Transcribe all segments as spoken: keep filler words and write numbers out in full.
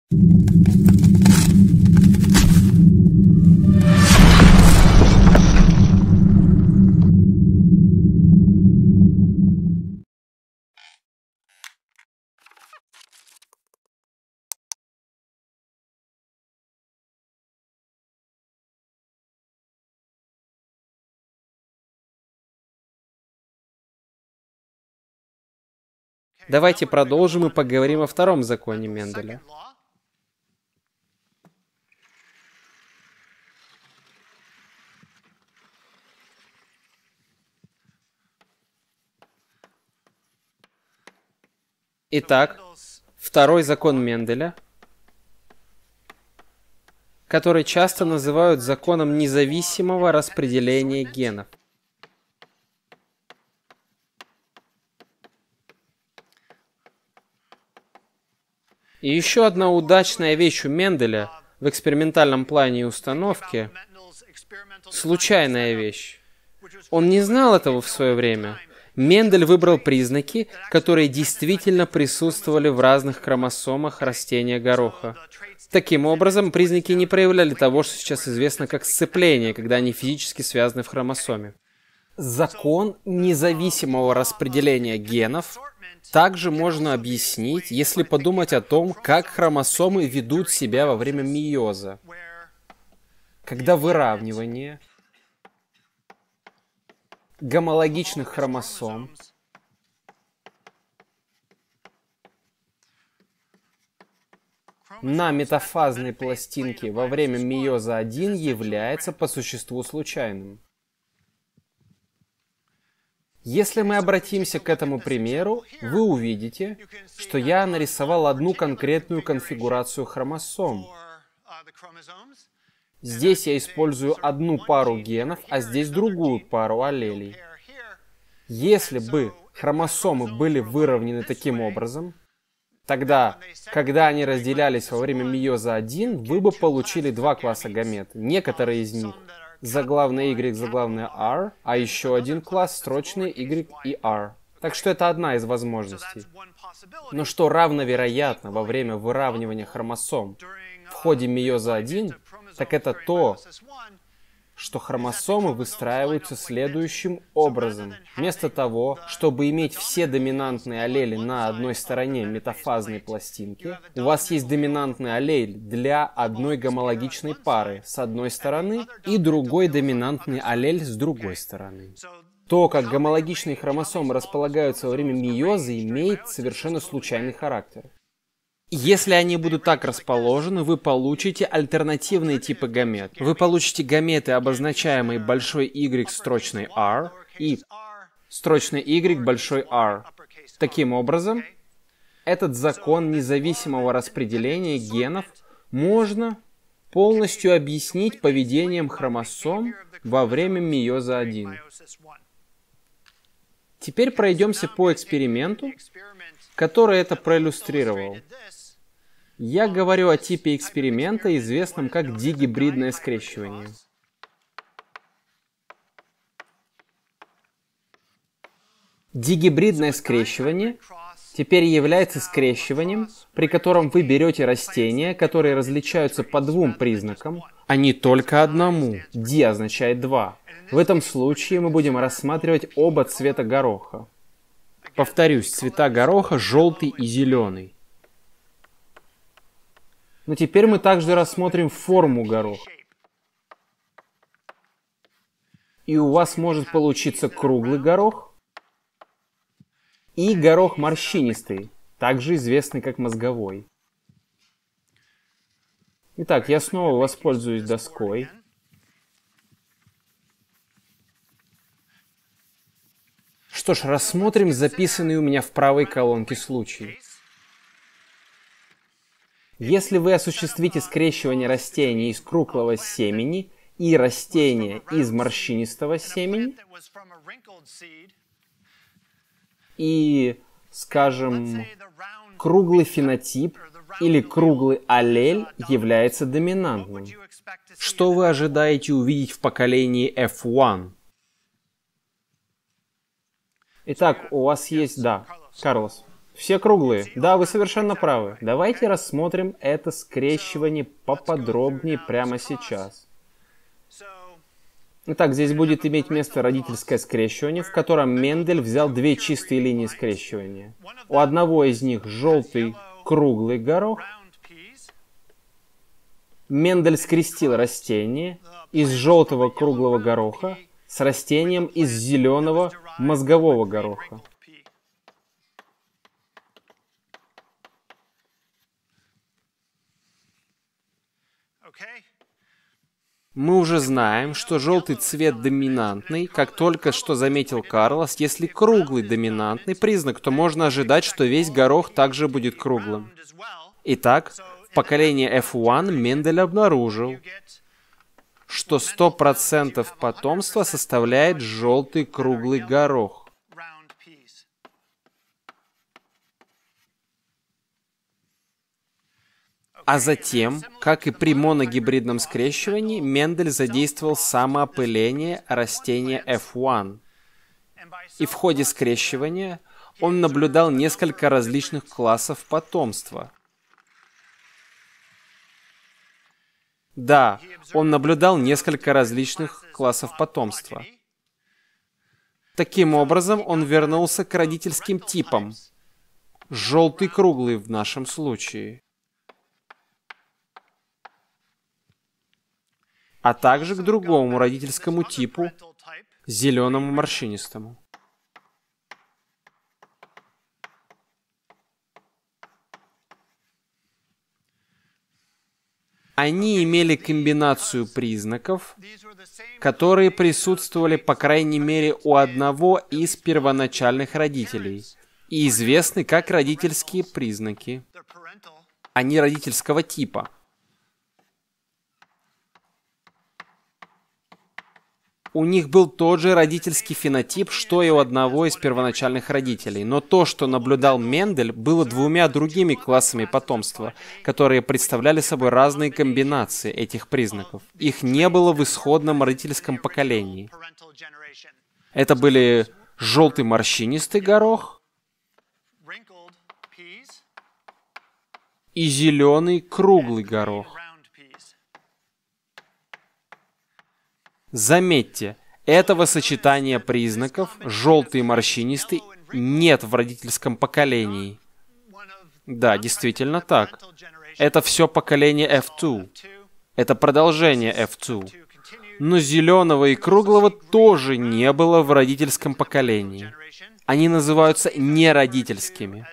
Давайте продолжим и поговорим о втором законе Менделя. Итак, второй закон Менделя, который часто называют законом независимого распределения генов. И еще одна удачная вещь у Менделя в экспериментальном плане и установке — случайная вещь. Он не знал этого в свое время. Мендель выбрал признаки, которые действительно присутствовали в разных хромосомах растения гороха. Таким образом, признаки не проявляли того, что сейчас известно как сцепление, когда они физически связаны в хромосоме. Закон независимого распределения генов также можно объяснить, если подумать о том, как хромосомы ведут себя во время мейоза, когда выравнивание гомологичных хромосом на метафазной пластинке во время мейоза один является по существу случайным. Если мы обратимся к этому примеру, вы увидите, что я нарисовал одну конкретную конфигурацию хромосом. Здесь я использую одну пару генов, а здесь другую пару аллелей. Если бы хромосомы были выровнены таким образом, тогда, когда они разделялись во время мейоза один, вы бы получили два класса гамет. Некоторые из них заглавная Y, заглавная R, а еще один класс строчные Y и R. Так что это одна из возможностей. Но что равновероятно во время выравнивания хромосом в ходе мейоза один, так это то, что хромосомы выстраиваются следующим образом. Вместо того, чтобы иметь все доминантные аллели на одной стороне метафазной пластинки, у вас есть доминантный аллель для одной гомологичной пары с одной стороны и другой доминантный аллель с другой стороны. То, как гомологичные хромосомы располагаются во время мейоза, имеет совершенно случайный характер. Если они будут так расположены, вы получите альтернативные типы гамет. Вы получите гаметы, обозначаемые большой Y строчной R и строчной Y большой R. Таким образом, этот закон независимого распределения генов можно полностью объяснить поведением хромосом во время мейоза один. Теперь пройдемся по эксперименту, который это проиллюстрировал. Я говорю о типе эксперимента, известном как дигибридное скрещивание. Дигибридное скрещивание теперь является скрещиванием, при котором вы берете растения, которые различаются по двум признакам, а не только одному. Ди означает два. В этом случае мы будем рассматривать оба цвета гороха. Повторюсь, цвета гороха желтый и зеленый. Но теперь мы также рассмотрим форму гороха. И у вас может получиться круглый горох и горох морщинистый, также известный как мозговой. Итак, я снова воспользуюсь доской. Что ж, рассмотрим записанный у меня в правой колонке случай. Если вы осуществите скрещивание растения из круглого семени и растения из морщинистого семени, и, скажем, круглый фенотип или круглый аллель является доминантным, что вы ожидаете увидеть в поколении эф один? Итак, у вас есть, да, Карлос. Все круглые. Да, вы совершенно правы. Давайте рассмотрим это скрещивание поподробнее прямо сейчас. Итак, здесь будет иметь место родительское скрещивание, в котором Мендель взял две чистые линии скрещивания. У одного из них желтый круглый горох. Мендель скрестил растение из желтого круглого гороха с растением из зеленого мозгового гороха. Мы уже знаем, что желтый цвет доминантный, как только что заметил Карлос. Если круглый доминантный признак, то можно ожидать, что весь горох также будет круглым. Итак, в поколении эф один Мендель обнаружил, что сто процентов потомства составляет желтый круглый горох. А затем, как и при моногибридном скрещивании, Мендель задействовал самоопыление растения эф один. И в ходе скрещивания он наблюдал несколько различных классов потомства. Да, он наблюдал несколько различных классов потомства. Таким образом, он вернулся к родительским типам. Желтый круглый в нашем случае. А также к другому родительскому типу, зеленому морщинистому. Они имели комбинацию признаков, которые присутствовали, по крайней мере, у одного из первоначальных родителей, и известны как родительские признаки. Они родительского типа. У них был тот же родительский фенотип, что и у одного из первоначальных родителей. Но то, что наблюдал Мендель, было двумя другими классами потомства, которые представляли собой разные комбинации этих признаков. Их не было в исходном родительском поколении. Это были желтый морщинистый горох и зеленый круглый горох. Заметьте, этого сочетания признаков, желтый и морщинистый, нет в родительском поколении. Да, действительно так. Это все поколение эф два. Это продолжение эф два. Но зеленого и круглого тоже не было в родительском поколении. Они называются неродительскими.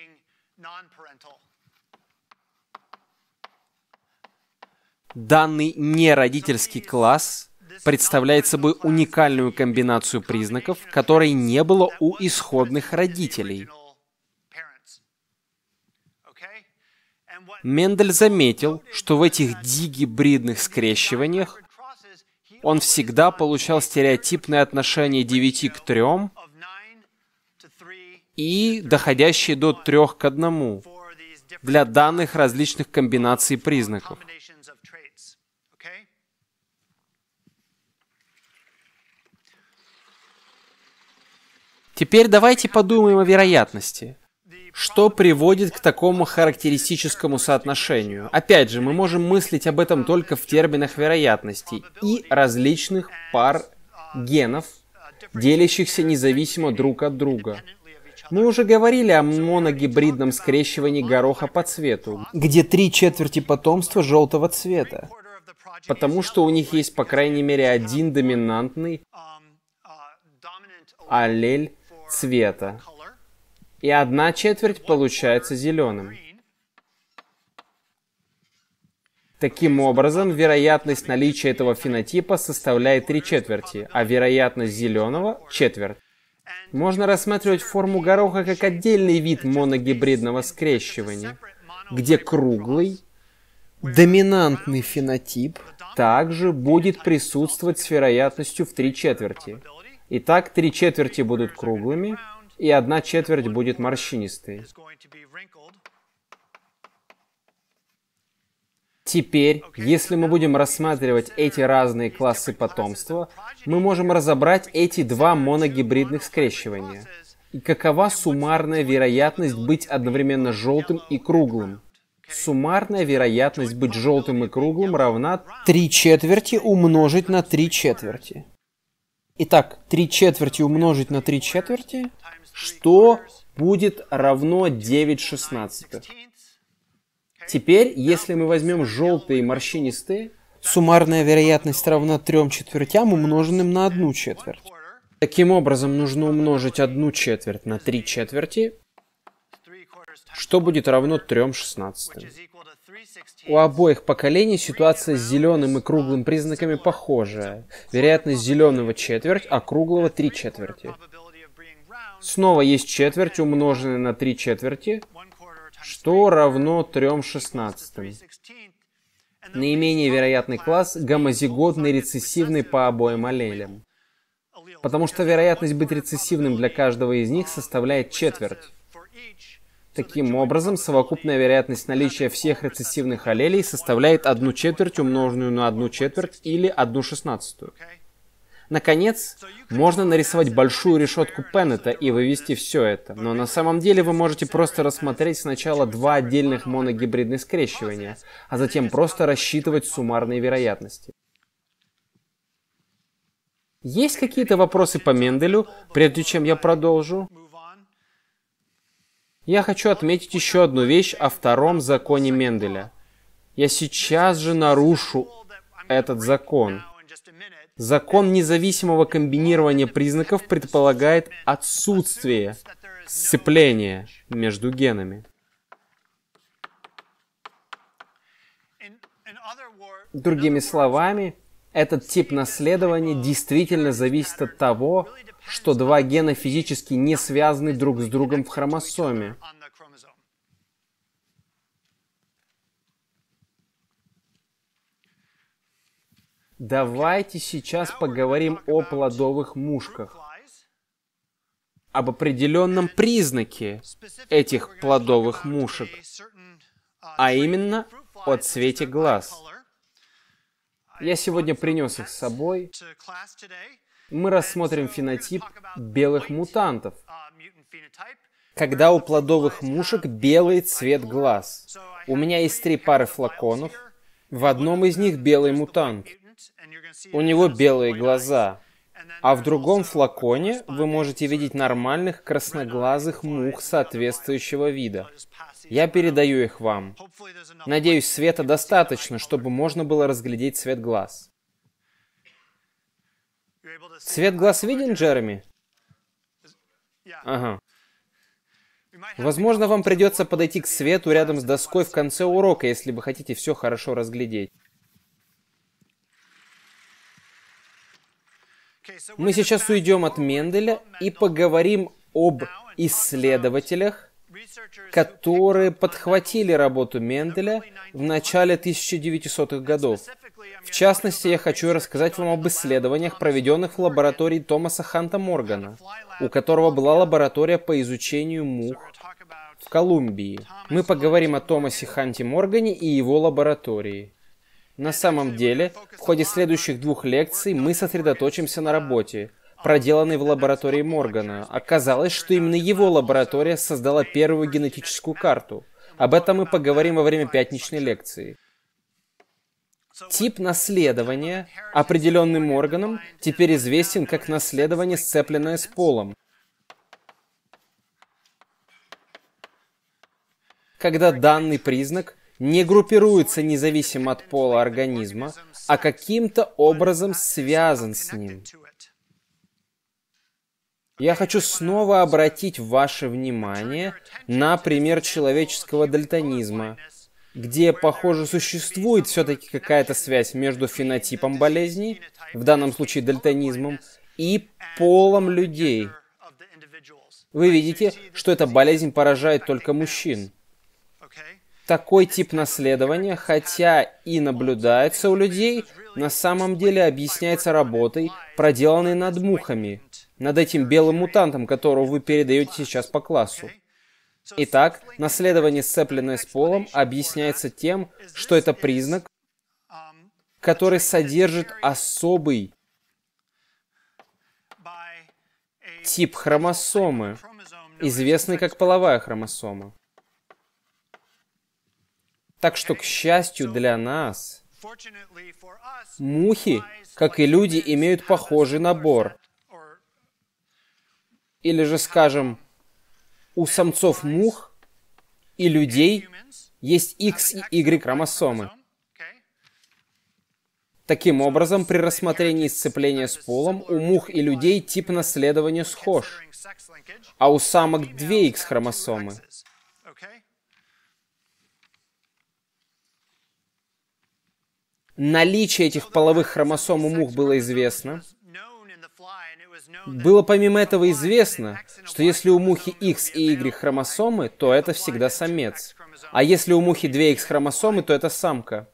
Данный неродительский класс представляет собой уникальную комбинацию признаков, которой не было у исходных родителей. Мендель заметил, что в этих дигибридных скрещиваниях он всегда получал стереотипное отношение девяти к трем и доходящие до трёх к одному для данных различных комбинаций признаков. Теперь давайте подумаем о вероятности. Что приводит к такому характеристическому соотношению? Опять же, мы можем мыслить об этом только в терминах вероятностей и различных пар генов, делящихся независимо друг от друга. Мы уже говорили о моногибридном скрещивании гороха по цвету, где три четверти потомства желтого цвета, потому что у них есть по крайней мере один доминантный аллель цвета, и одна четверть получается зеленым. Таким образом, вероятность наличия этого фенотипа составляет три четверти, а вероятность зеленого — четверть. Можно рассматривать форму гороха как отдельный вид моногибридного скрещивания, где круглый, доминантный фенотип также будет присутствовать с вероятностью в три четверти. Итак, три четверти будут круглыми, и одна четверть будет морщинистой. Теперь, если мы будем рассматривать эти разные классы потомства, мы можем разобрать эти два моногибридных скрещивания. И какова суммарная вероятность быть одновременно желтым и круглым? Суммарная вероятность быть желтым и круглым равна три четверти умножить на три четверти. Итак, три четверти умножить на три четверти, что будет равно девять шестнадцатых. Теперь, если мы возьмем желтые и морщинистые, суммарная вероятность равна трем четвертям, умноженным на одну четверть. Таким образом, нужно умножить одну четверть на три четверти, что будет равно трем шестнадцатым. У обоих поколений ситуация с зеленым и круглым признаками похожая. Вероятность зеленого четверть, а круглого три четверти. Снова есть четверть, умноженная на три четверти, что равно трем шестнадцатым. Наименее вероятный класс — гомозиготный рецессивный по обоим аллелям. Потому что вероятность быть рецессивным для каждого из них составляет четверть. Таким образом, совокупная вероятность наличия всех рецессивных аллелей составляет одну четверть, умноженную на одну четверть, или одну шестнадцатую. Наконец, можно нарисовать большую решетку Пеннета и вывести все это, но на самом деле вы можете просто рассмотреть сначала два отдельных моногибридных скрещивания, а затем просто рассчитывать суммарные вероятности. Есть какие-то вопросы по Менделю, прежде чем я продолжу? Я хочу отметить еще одну вещь о втором законе Менделя. Я сейчас же нарушу этот закон. Закон независимого комбинирования признаков предполагает отсутствие сцепления между генами. Другими словами, этот тип наследования действительно зависит от того, что два гена физически не связаны друг с другом в хромосоме. Давайте сейчас поговорим о плодовых мушках, об определенном признаке этих плодовых мушек, а именно о цвете глаз. Я сегодня принес их с собой. Мы рассмотрим фенотип белых мутантов, когда у плодовых мушек белый цвет глаз. У меня есть три пары флаконов. В одном из них белый мутант. У него белые глаза. А в другом флаконе вы можете видеть нормальных красноглазых мух соответствующего вида. Я передаю их вам. Надеюсь, света достаточно, чтобы можно было разглядеть цвет глаз. Цвет глаз виден, Джереми? Ага. Возможно, вам придется подойти к свету рядом с доской в конце урока, если вы хотите все хорошо разглядеть. Мы сейчас уйдем от Менделя и поговорим об исследователях, которые подхватили работу Менделя в начале тысяча девятисотых годов. В частности, я хочу рассказать вам об исследованиях, проведенных в лаборатории Томаса Ханта Моргана, у которого была лаборатория по изучению мух в Колумбии. Мы поговорим о Томасе Ханте Моргане и его лаборатории. На самом деле, в ходе следующих двух лекций мы сосредоточимся на работе, проделанной в лаборатории Моргана. Оказалось, что именно его лаборатория создала первую генетическую карту. Об этом мы поговорим во время пятничной лекции. Тип наследования, определенный Морганом, теперь известен как наследование, сцепленное с полом. Когда данный признак не группируется независимо от пола организма, а каким-то образом связан с ним. Я хочу снова обратить ваше внимание на пример человеческого дальтонизма, где, похоже, существует все-таки какая-то связь между фенотипом болезни, в данном случае дальтонизмом, и полом людей. Вы видите, что эта болезнь поражает только мужчин. Такой тип наследования, хотя и наблюдается у людей, на самом деле объясняется работой, проделанной над мухами, над этим белым мутантом, которого вы передаете сейчас по классу. Итак, наследование, сцепленное с полом, объясняется тем, что это признак, который содержит особый тип хромосомы, известной как половая хромосома. Так что, к счастью для нас, мухи, как и люди, имеют похожий набор. Или же, скажем, у самцов мух и людей есть X и Y хромосомы. Таким образом, при рассмотрении сцепления с полом у мух и людей тип наследования схож, а у самок две X хромосомы. Наличие этих половых хромосом у мух было известно. Было помимо этого известно, что если у мухи X и Y хромосомы, то это всегда самец. А если у мухи две X хромосомы, то это самка.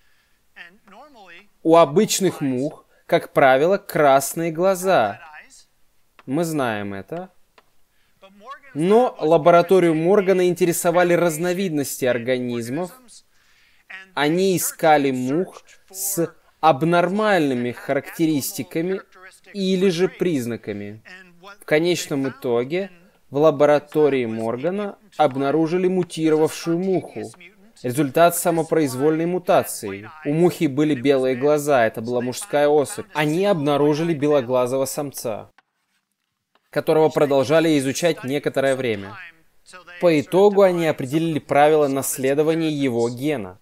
У обычных мух, как правило, красные глаза. Мы знаем это. Но лабораторию Моргана интересовали разновидности организмов. Они искали мух с абнормальными характеристиками или же признаками. В конечном итоге в лаборатории Моргана обнаружили мутировавшую муху. Результат самопроизвольной мутации. У мухи были белые глаза, это была мужская особь. Они обнаружили белоглазого самца, которого продолжали изучать некоторое время. По итогу они определили правила наследования его гена.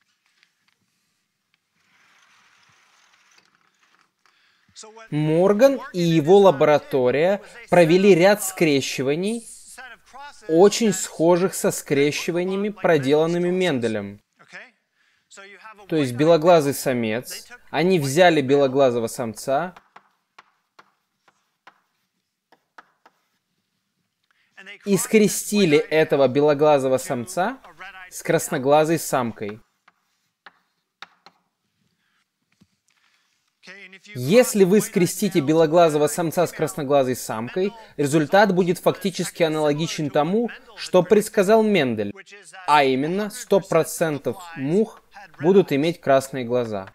Морган и его лаборатория провели ряд скрещиваний, очень схожих со скрещиваниями, проделанными Менделем. То есть белоглазый самец, они взяли белоглазого самца и скрестили этого белоглазого самца с красноглазой самкой. Если вы скрестите белоглазого самца с красноглазой самкой, результат будет фактически аналогичен тому, что предсказал Мендель, а именно сто процентов мух будут иметь красные глаза.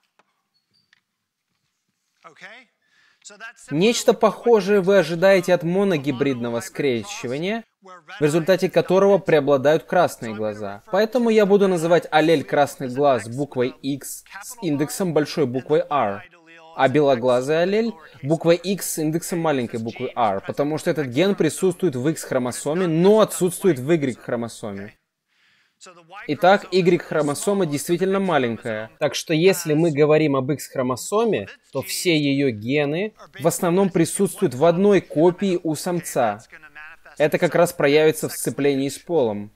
Нечто похожее вы ожидаете от моногибридного скрещивания, в результате которого преобладают красные глаза. Поэтому я буду называть аллель красных глаз буквой X с индексом большой буквой R, а белоглазый аллель буквой X с индексом маленькой буквы R, потому что этот ген присутствует в X-хромосоме, но отсутствует в Y-хромосоме. Итак, Y-хромосома действительно маленькая. Так что если мы говорим об X-хромосоме, то все ее гены в основном присутствуют в одной копии у самца. Это как раз проявится в сцеплении с полом.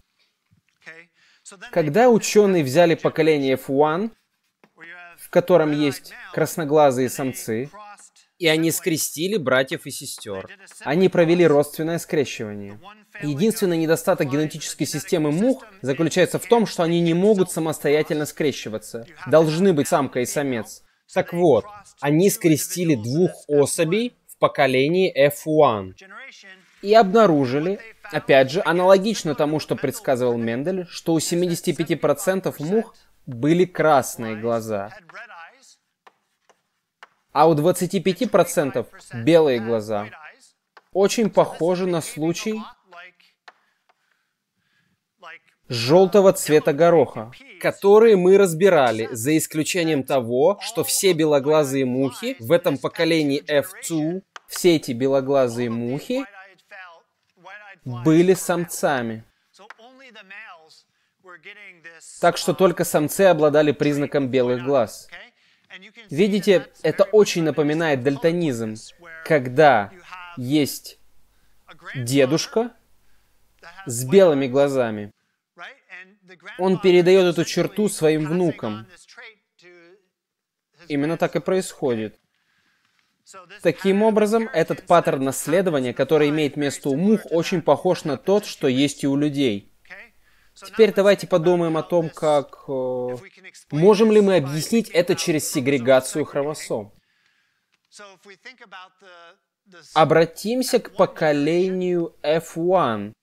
Когда ученые взяли поколение эф один, в котором есть красноглазые самцы, и они скрестили братьев и сестер, они провели родственное скрещивание. Единственный недостаток генетической системы мух заключается в том, что они не могут самостоятельно скрещиваться. Должны быть самка и самец. Так вот, они скрестили двух особей в поколении эф один. И обнаружили, опять же, аналогично тому, что предсказывал Мендель, что у семидесяти пяти процентов мух были красные глаза, а у двадцати пяти процентов белые глаза. Очень похоже на случай желтого цвета гороха, который мы разбирали, за исключением того, что все белоглазые мухи в этом поколении эф два, все эти белоглазые мухи были самцами. Так что только самцы обладали признаком белых глаз. Видите, это очень напоминает дальтонизм, когда есть дедушка с белыми глазами. Он передает эту черту своим внукам. Именно так и происходит. Таким образом, этот паттерн наследования, который имеет место у мух, очень похож на тот, что есть и у людей. Теперь давайте подумаем о том, как... Э, можем ли мы объяснить это через сегрегацию хромосом. Обратимся к поколению эф один.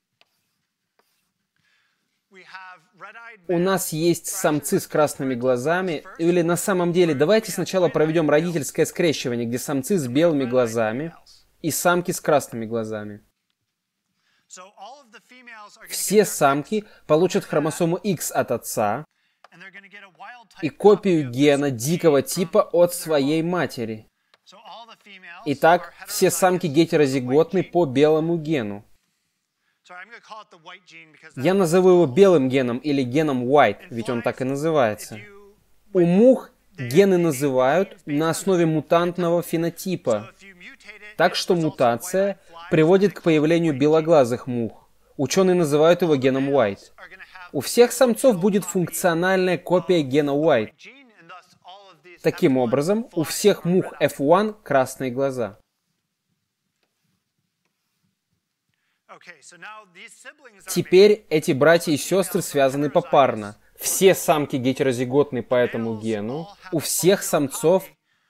У нас есть самцы с красными глазами, или на самом деле, давайте сначала проведем родительское скрещивание, где самцы с белыми глазами и самки с красными глазами. Все самки получат хромосому X от отца и копию гена дикого типа от своей матери. Итак, все самки гетерозиготны по белому гену. Я назову его белым геном или геном White, ведь он так и называется. У мух гены называют на основе мутантного фенотипа. Так что мутация приводит к появлению белоглазых мух. Ученые называют его геном White. У всех самцов будет функциональная копия гена White. Таким образом, у всех мух эф один красные глаза. Теперь эти братья и сестры связаны попарно. Все самки гетерозиготны по этому гену. У всех самцов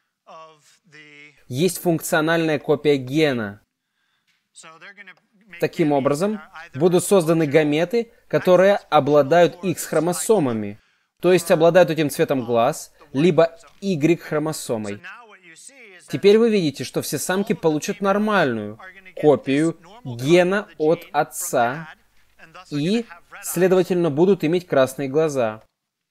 есть функциональная копия гена. Таким образом, будут созданы гаметы, которые обладают X-хромосомами, то есть обладают этим цветом глаз, либо Y-хромосомой. Теперь вы видите, что все самки получат нормальную копию гена от отца и, следовательно, будут иметь красные глаза.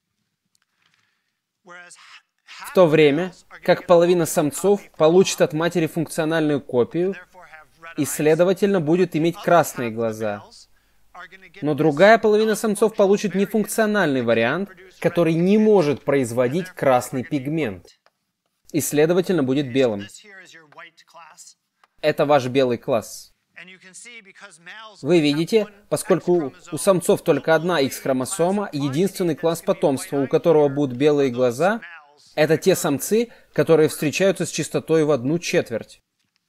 В то время, как половина самцов получит от матери функциональную копию и, следовательно, будет иметь красные глаза. Но другая половина самцов получит нефункциональный вариант, который не может производить красный пигмент. И, следовательно, будет белым. Это ваш белый класс. Вы видите, поскольку у самцов только одна X-хромосома, единственный класс потомства, у которого будут белые глаза, это те самцы, которые встречаются с частотой в одну четверть.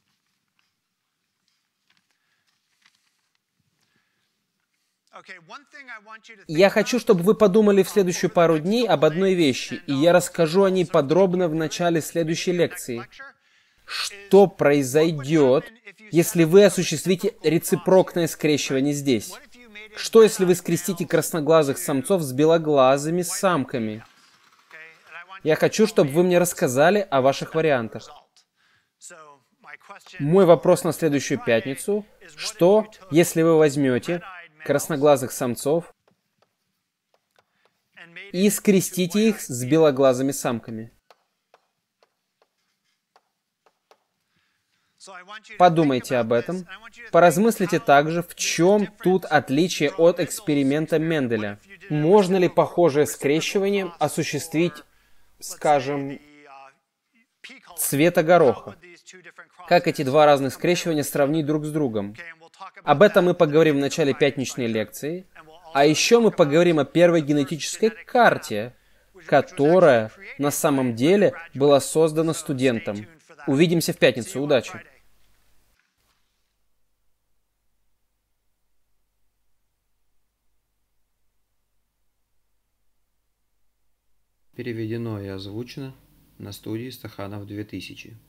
Я хочу, чтобы вы подумали в следующую пару дней об одной вещи, и я расскажу о ней подробно в начале следующей лекции. Что произойдет, если вы осуществите рецепрокное скрещивание здесь? Что, если вы скрестите красноглазых самцов с белоглазыми самками? Я хочу, чтобы вы мне рассказали о ваших вариантах. Мой вопрос на следующую пятницу. Что, если вы возьмете красноглазых самцов и скрестите их с белоглазыми самками? Подумайте об этом. Поразмыслите также, в чем тут отличие от эксперимента Менделя. Можно ли похожее скрещивание осуществить, скажем, цвета гороха? Как эти два разных скрещивания сравнить друг с другом? Об этом мы поговорим в начале пятничной лекции. А еще мы поговорим о первой генетической карте, которая на самом деле была создана студентом. Увидимся в пятницу. Удачи! Переведено и озвучено на студии Стаханов две тысячи.